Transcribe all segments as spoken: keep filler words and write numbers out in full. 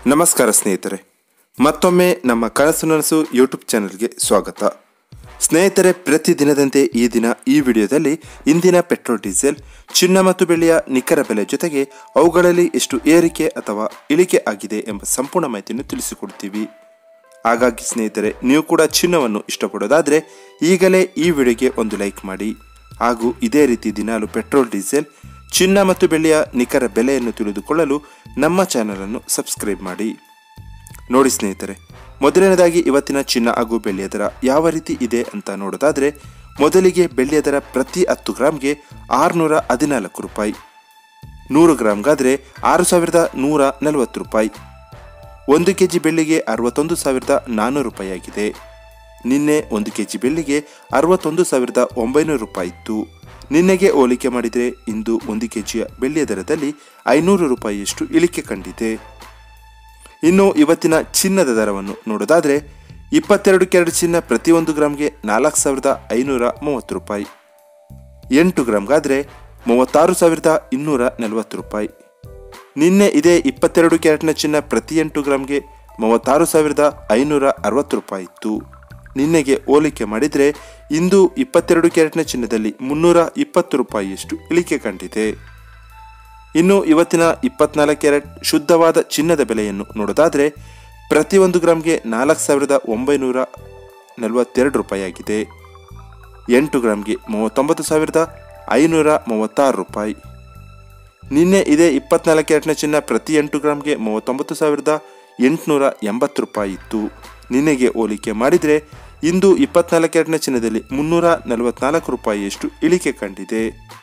ನಮಸ್ಕಾರ ಸ್ನೇಹಿತರೆ, ಮತ್ತೊಮ್ಮೆ ನಮ್ಮ ಕನಸು ನನಸು ಯೂಟ್ಯೂಬ್ ಚಾನೆಲ್ಗೆ ಸ್ವಾಗತ. ಸ್ನೇಹಿತರೆ, ಪ್ರತಿದಿನದಂತೆ ಈ ದಿನ ಈ ವಿಡಿಯೋದಲ್ಲಿ ಇಂದಿನ ಪೆಟ್ರೋಲ್, ಡೀಸೆಲ್, ಚಿನ್ನ ಮತ್ತು ಬೆಳ್ಳಿಯ ನಿಖರ ಬೆಲೆ ಜೊತೆಗೆ ಅವುಗಳಲ್ಲಿ ಎಷ್ಟು ಏರಿಕೆ ಅಥವಾ ಇಳಿಕೆ ಆಗಿದೆ ಎಂಬ ಸಂಪೂರ್ಣ ಮಾಹಿತಿಯನ್ನು ತಿಳಿಸಿಕೊಡ್ತೀವಿ. ಹಾಗಾಗಿ ಸ್ನೇಹಿತರೆ, ನೀವು ಕೂಡ ಚಿನ್ನವನ್ನು ಇಷ್ಟಪಡೋದಾದರೆ ಈಗಲೇ ಈ ವಿಡಿಯೋಗೆ ಒಂದು ಲೈಕ್ ಮಾಡಿ. ಹಾಗೂ ಇದೇ ರೀತಿ ದಿನಾಲು ಪೆಟ್ರೋಲ್, ಡೀಸೆಲ್, ಚಿನ್ನ ಮತ್ತು ಬೆಳ್ಳಿಯ ನಿಖರ ಬೆಲೆಯನ್ನು ತಿಳಿದುಕೊಳ್ಳಲು ನಮ್ಮ ಚಾನಲನ್ನು ಸಬ್ಸ್ಕ್ರೈಬ್ ಮಾಡಿ. ನೋಡಿ ಸ್ನೇಹಿತರೆ, ಮೊದಲನೇದಾಗಿ ಇವತ್ತಿನ ಚಿನ್ನ ಹಾಗೂ ಬೆಳ್ಳಿಯ ದರ ಯಾವ ರೀತಿ ಇದೆ ಅಂತ ನೋಡೋದಾದರೆ, ಮೊದಲಿಗೆ ಬೆಳ್ಳಿಯ ದರ ಪ್ರತಿ ಹತ್ತು ಗ್ರಾಮ್ಗೆ ಆರುನೂರ ಹದಿನಾಲ್ಕು ರೂಪಾಯಿ, ನೂರು ಗ್ರಾಮ್ಗಾದರೆ ಆರು ಸಾವಿರದ ನೂರ ನಲವತ್ತು ರೂಪಾಯಿ. ಒಂದು ಕೆ ಜಿ ಬೆಳ್ಳಿಗೆ ಅರವತ್ತೊಂದು ಸಾವಿರದ ನಾನ್ನೂರು ರೂಪಾಯಿ ಆಗಿದೆ. ನಿನ್ನೆ ಒಂದು ಕೆ ಜಿ ಬೆಳ್ಳಿಗೆ ಅರವತ್ತೊಂದು ಸಾವಿರದ ಒಂಬೈನೂರು ರೂಪಾಯಿ ಇತ್ತು. ನಿನ್ನೆಗೆ ಹೋಲಿಕೆ ಮಾಡಿದರೆ ಇಂದು ಒಂದು ಕೆ ಜಿಯ ಬೆಳ್ಳಿಯ ದರದಲ್ಲಿ ಐನೂರು ರೂಪಾಯಿಯಷ್ಟು ಇಳಿಕೆ ಕಂಡಿದೆ. ಇನ್ನು ಇವತ್ತಿನ ಚಿನ್ನದ ದರವನ್ನು ನೋಡೋದಾದರೆ, ಇಪ್ಪತ್ತೆರಡು ಕ್ಯಾರೆಟ್ ಚಿನ್ನ ಪ್ರತಿಯೊಂದು ಗ್ರಾಮ್ಗೆ ನಾಲ್ಕು ಸಾವಿರದ ಐನೂರ ಮೂವತ್ತು ರೂಪಾಯಿ, ಎಂಟು ಗ್ರಾಮ್ಗಾದರೆ ಮೂವತ್ತಾರು ಸಾವಿರದ ಇನ್ನೂರ ನಲವತ್ತು ರೂಪಾಯಿ. ನಿನ್ನೆ ಇದೇ ಇಪ್ಪತ್ತೆರಡು ಕ್ಯಾರೆಟ್ನ ಚಿನ್ನ ಪ್ರತಿ ಎಂಟು ಗ್ರಾಮ್ಗೆ ಮೂವತ್ತಾರು ಸಾವಿರದ ಐನೂರ ಅರವತ್ತು ರೂಪಾಯಿ ಇತ್ತು. ನಿನ್ನೆಗೆ ಹೋಲಿಕೆ ಮಾಡಿದರೆ ಇಂದು ಇಪ್ಪತ್ತೆರಡು ಕ್ಯಾರೆಟ್ನ ಚಿನ್ನದಲ್ಲಿ ಮುನ್ನೂರ ಇಪ್ಪತ್ತು ರೂಪಾಯಿಯಷ್ಟು ಇಳಿಕೆ ಕಂಡಿದೆ. ಇನ್ನು ಇವತ್ತಿನ ಇಪ್ಪತ್ನಾಲ್ಕು ಕ್ಯಾರೆಟ್ ಶುದ್ಧವಾದ ಚಿನ್ನದ ಬೆಲೆಯನ್ನು ನೋಡೋದಾದರೆ, ಪ್ರತಿಯೊಂದು ಗ್ರಾಮ್ಗೆ ನಾಲ್ಕು ಸಾವಿರದ ಒಂಬೈನೂರ ನಲವತ್ತೆರಡು ರೂಪಾಯಿ ಆಗಿದೆ. ಎಂಟು ಗ್ರಾಮ್ಗೆ ಮೂವತ್ತೊಂಬತ್ತು ಸಾವಿರದ ಐನೂರ ಮೂವತ್ತಾರು ರೂಪಾಯಿ. ನಿನ್ನೆ ಇದೇ ಇಪ್ಪತ್ನಾಲ್ಕು ಕ್ಯಾರೆಟ್ನ ಚಿನ್ನ ಪ್ರತಿ ಎಂಟು ಗ್ರಾಮ್ಗೆ ಮೂವತ್ತೊಂಬತ್ತು ಸಾವಿರದ ಎಂಟುನೂರ ಎಂಬತ್ತು ರೂಪಾಯಿ ಇತ್ತು. ನಿನ್ನೆಗೆ ಹೋಲಿಕೆ ಮಾಡಿದರೆ ಇಂದು ಇಪ್ಪತ್ನಾಲ್ಕು ಕ್ಯಾರೆಟ್ನ ಚಿನ್ನದಲ್ಲಿ ಮುನ್ನೂರ ನಲವತ್ನಾಲ್ಕು ರೂಪಾಯಿಯಷ್ಟು ಇಳಿಕೆ ಕಂಡಿದೆ.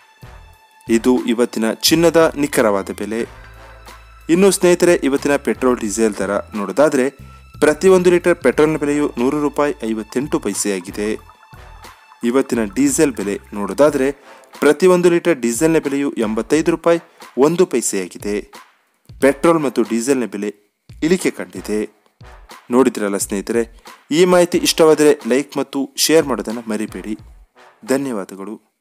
ಇದು ಇವತ್ತಿನ ಚಿನ್ನದ ನಿಖರವಾದ ಬೆಲೆ. ಇನ್ನು ಸ್ನೇಹಿತರೆ, ಇವತ್ತಿನ ಪೆಟ್ರೋಲ್, ಡೀಸೆಲ್ ದರ ನೋಡೋದಾದರೆ, ಪ್ರತಿಯೊಂದು ಲೀಟರ್ ಪೆಟ್ರೋಲ್ನ ಬೆಲೆಯು ನೂರು ರೂಪಾಯಿ ಐವತ್ತೆಂಟು ಪೈಸೆಯಾಗಿದೆ. ಇವತ್ತಿನ ಡೀಸೆಲ್ ಬೆಲೆ ನೋಡೋದಾದರೆ, ಪ್ರತಿಯೊಂದು ಲೀಟರ್ ಡೀಸೆಲ್ನ ಬೆಲೆಯು ಎಂಬತ್ತೈದು ರೂಪಾಯಿ ಒಂದು ಪೈಸೆಯಾಗಿದೆ. ಪೆಟ್ರೋಲ್ ಮತ್ತು ಡೀಸೆಲ್ನ ಬೆಲೆ ಇಳಿಕೆ ಕಂಡಿದೆ. ನೋಡಿದ್ರಲ್ಲ ಸ್ನೇಹಿತರೆ, ಈ ಮಾಹಿತಿ ಇಷ್ಟವಾದರೆ ಲೈಕ್ ಮತ್ತು ಶೇರ್ ಮಾಡೋದನ್ನು ಮರಿಬೇಡಿ. ಧನ್ಯವಾದಗಳು.